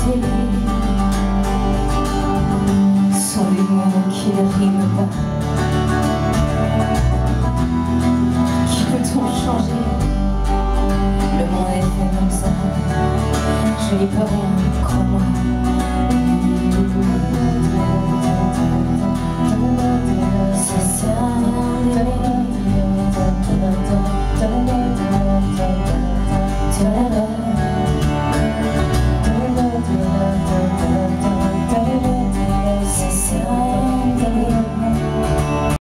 télé sont des mots qui ne riment pas. Qui peut-on changer? Le monde est fait comme ça. Je n'y peux rien, crois-moi.